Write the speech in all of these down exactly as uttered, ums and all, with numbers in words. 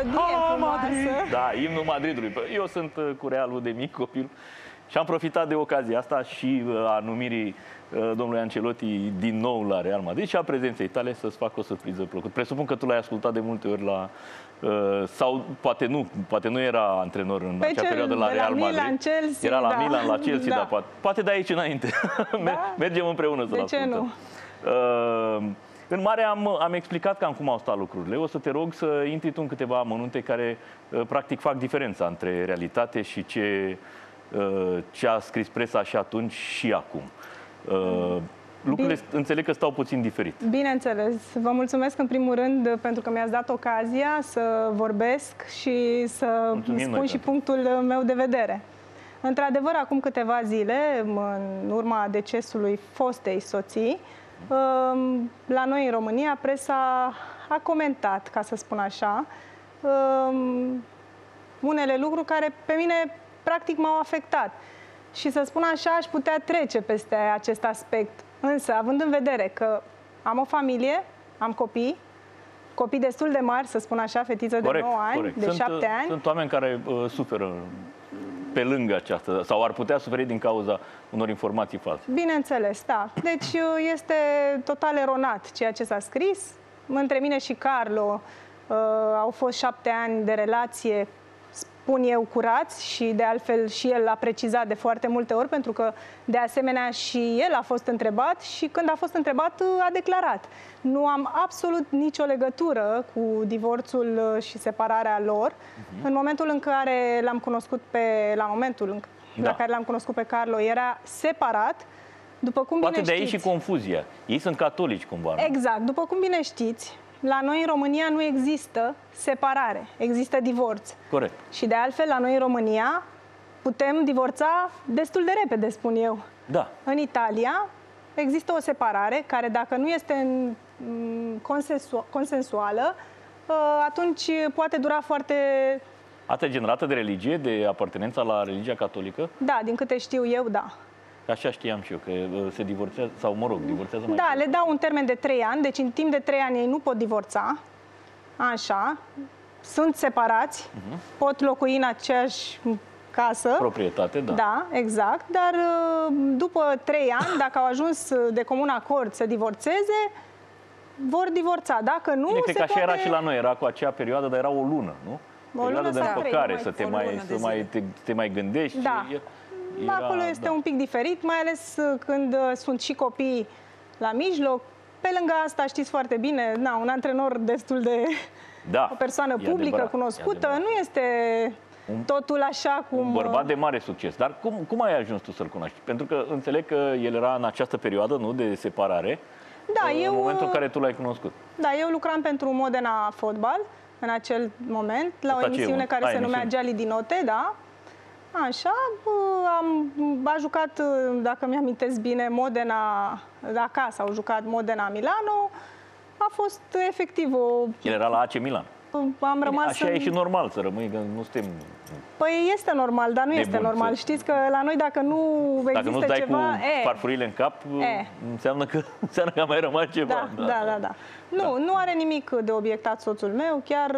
melodie frumoasă. Da, imnul Madridului. Eu sunt cu Realul de mic copil și am profitat de ocazia asta și a numirii domnului Ancelotti din nou la Real Madrid și a prezenței tale să-ți fac o surpriză plăcută. Presupun că tu l-ai ascultat de multe ori la... sau poate nu, poate nu era antrenor în Pe acea cel perioadă la Real la Madrid. Milan, Chelsea, era la da. Milan, la Chelsea, Da. dar poate, poate de aici înainte. Da. Mergem împreună să-l De ce ascultăm. nu? Uh, în mare am, am explicat cam cum au stat lucrurile. O să te rog să intri tu în câteva amănunte care uh, practic fac diferența între realitate și ce, uh, ce a scris presa și atunci și acum. Uh, lucrurile Bine. înțeleg că stau puțin diferit. Bineînțeles. Vă mulțumesc în primul rând pentru că mi-ați dat ocazia să vorbesc și să Mulțumim spun noi, și punctul meu de vedere. Într-adevăr, acum câteva zile, în urma decesului fostei soții, la noi în România, presa a comentat, ca să spun așa, unele lucruri care pe mine practic m-au afectat. Și să spun așa, aș putea trece peste acest aspect. Însă, având în vedere că am o familie, am copii, copii destul de mari, să spun așa, fetiță de Corect, nouă ani, corect. de Sunt, șapte ani. Sunt oameni care uh, suferă pe lângă aceasta sau ar putea suferi din cauza unor informații false. Bineînțeles, da. Deci este total eronat ceea ce s-a scris. Între mine și Carlo uh, au fost șapte ani de relație, spun eu, curați și de altfel și el a precizat de foarte multe ori, pentru că de asemenea și el a fost întrebat și când a fost întrebat a declarat. Nu am absolut nicio legătură cu divorțul și separarea lor. Uh-huh. În momentul în care l-am cunoscut pe, la momentul în, da. la care l-am cunoscut pe Carlo, era separat. După cum Poate bine de aici știți, și confuzia. Ei sunt catolici cumva, nu? Exact. După cum bine știți, la noi în România nu există separare, există divorț. Corect. Și de altfel, la noi în România putem divorța destul de repede, spun eu. Da. În Italia există o separare care, dacă nu este consensu consensuală, atunci poate dura foarte... Asta e generată de religie, de apartenența la religia catolică? Da, din câte știu eu, da. Așa știam și eu, că se divorțează, sau mă rog, divorțează mai Da, mult. le dau un termen de trei ani, deci în timp de trei ani ei nu pot divorța. Așa. Sunt separați, uh-huh. pot locui în aceeași casă. Proprietate, da. Da, exact. Dar după trei ani, dacă au ajuns de comun acord să divorțeze, vor divorța. Dacă nu, Bine, se cred că așa poate... era și la noi, era cu acea perioadă, dar era o lună, nu? O perioadă lună de sau împăcare, trei, să te o mai, lună să de mai, te, te mai gândești. Da. Era, Acolo este da. un pic diferit, mai ales când sunt și copii la mijloc. Pe lângă asta, știți foarte bine, na, un antrenor destul de... Da, o persoană publică, adevărat, cunoscută, nu este un, totul așa cum... Un bărbat de mare succes. Dar cum, cum ai ajuns tu să-l cunoști? Pentru că înțeleg că el era în această perioadă, nu, de separare, da, în eu, momentul în care tu l-ai cunoscut. Da, eu lucram pentru Modena Fotbal în acel moment, la Asta o emisiune care se numea Gialli di Notte, da. Așa, am, a jucat, dacă mi-amintesc bine, Modena, acasă au jucat Modena Milano. A fost efectiv o... El era la A C Milan. Am rămas Așa în... e și normal să rămâi, că nu suntem... Păi este normal, dar nu este bun, normal. să... Știți că la noi, dacă nu există dacă nu-ți dai ceva... cu e, farfurile în cap, e. înseamnă, că, înseamnă că a mai rămas ceva. Da, da, da. da. Nu, da. nu are nimic de obiectat soțul meu. Chiar,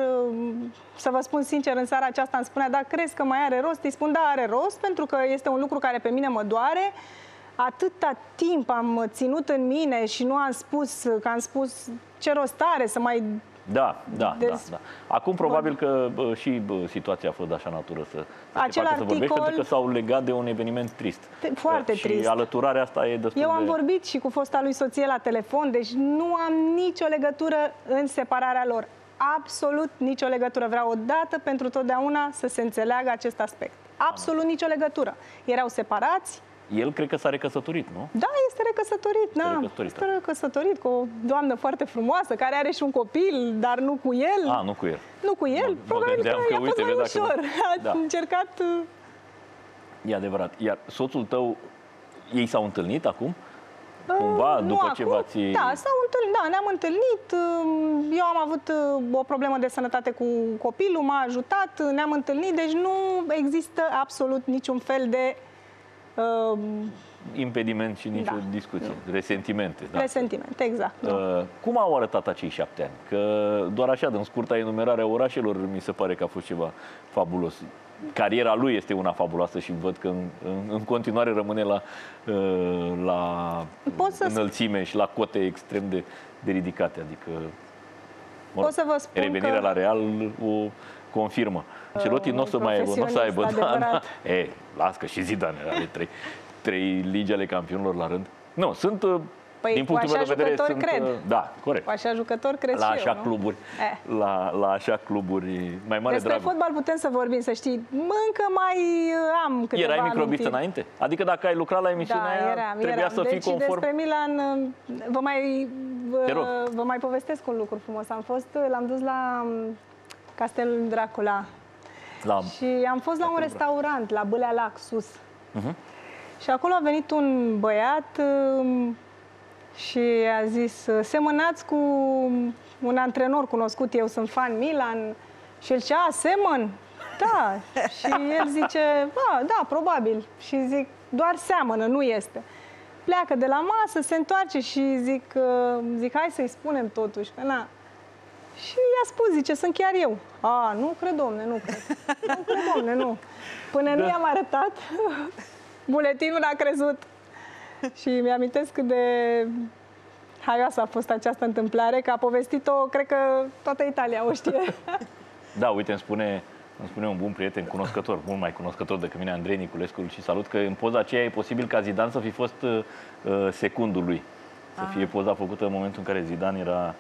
să vă spun sincer, în seara aceasta îmi spunea, da, crezi că mai are rost? Îi spun, da, are rost, pentru că este un lucru care pe mine mă doare. Atâta timp am ținut în mine și nu am spus, că am spus ce rost are să mai... Da, da, deci, da, da. Acum probabil că bă, și bă, situația a fost de așa natură să, să acel te facă articol, să vorbești, pentru că s-au legat de un eveniment trist. Foarte și trist. Și alăturarea asta e destul Eu am de... vorbit și cu fosta lui soție la telefon, deci nu am nicio legătură în separarea lor. Absolut nicio legătură. Vreau odată pentru totdeauna să se înțeleagă acest aspect. Absolut nicio legătură. Erau separați. El cred că s-a recăsătorit, nu? Da, este recăsătorit, este da. recăsătorit. Este recăsătorit cu o doamnă foarte frumoasă, care are și un copil, dar nu cu el. A, nu cu el. Nu cu el. Mă, Probabil mă că, că, i-a fost uite, mai vezi, ușor. dacă... A da. încercat... E adevărat. Iar soțul tău, ei s-au întâlnit acum? Cumva, nu după acum. ce v-ați... Da, s-au întâlnit, da, ne-am întâlnit. Eu am avut o problemă de sănătate cu copilul, m-a ajutat, ne-am întâlnit, deci nu există absolut niciun fel de uh, impediment și nicio Da. discuție. Resentimente. Da. Resentimente, exact. Uh, cum au arătat acei șapte ani? Că doar așa, din scurta enumerare a orașelor, mi se pare că a fost ceva fabulos. Cariera lui este una fabuloasă și văd că în, în, în continuare rămâne la, uh, la înălțime și la cote extrem de, de ridicate. Adică, mă rog, Pot să vă spun revenirea că... la Real o confirmă. Ancelotti nu o să mai nu o să aibă. Da, da. E, las că și Zidane are trei, trei ligi ale campionilor la rând. Nu, sunt... Păi, din punctul meu de vedere, sunt, cred. da, corect. Cu așa jucători cred la și așa eu, cluburi, eh. la, la așa cluburi mai mare Despre dragul. fotbal putem să vorbim, să știi. Încă mai am câteva Erai microbist amintiri. înainte? Adică dacă ai lucrat la emisiunea da, aia, eram, trebuia eram. să deci, fii conform. despre Milan, vă mai, Te rog. vă, vă mai povestesc un lucru frumos. Am fost, l-am dus la Castelul Dracula. La... Și am fost la un restaurant, la Bâlea Lac, sus. Uh-huh. Și acolo a venit un băiat și a zis, semănați cu un antrenor cunoscut, eu sunt fan Milan. Și el zice, a, semăn? Da. Și el zice, a, da, probabil. Și zic, doar seamănă, nu este. Pleacă de la masă, se întoarce și zic, zic hai să-i spunem totuși, că na. Și i-a spus, zice, sunt chiar eu. A, nu cred, domne, nu cred. Nu cred, domne, nu. Până da. nu i-am arătat, buletinul a crezut. Și mi-amintesc cât de haioasă a fost această întâmplare, că a povestit-o, cred că toată Italia o știe. Da, uite, îmi spune, îmi spune un bun prieten, cunoscător, mult mai cunoscător decât mine, Andrei Niculescu, și salut, că în poza aceea e posibil ca Zidane să fi fost uh, secundul lui. Să Aha. fie poza făcută în momentul în care Zidane era...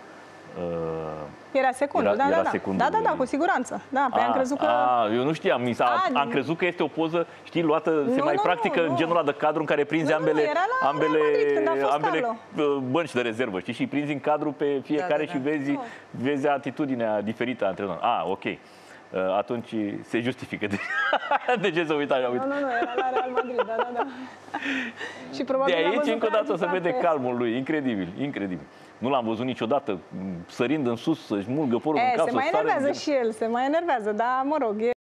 Uh, era secundul, era, da, era da, secundul da, da, da, lui. cu siguranță. Da, pe a, am crezut că... A, eu nu știam, mi s-a, A, am crezut că este o poză, știi, luată, nu, se mai nu, practică nu, în nu. genul ăla de cadru în care prinzi Nu, ambele, nu, era la ambele, Real Madrid, când a fost ambele Carlo. bănci de rezervă, știi, și prinzi în cadru pe fiecare Da, da, și da. vezi, Nu. vezi atitudinea diferită a antrenorului. A, ok. Atunci se justifică. De, de ce să uita așa? Uite. Nu, nu, nu, era la Real Madrid, da, da, da. Și probabil De l-am aici, văzut încă o pe dată, o să alții vede parte. calmul lui. Incredibil, incredibil. Nu l-am văzut niciodată sărind în sus, să-și mulgă părul E, în cap. se să mai sară enervează în... și el, se mai enervează, dar mă rog, e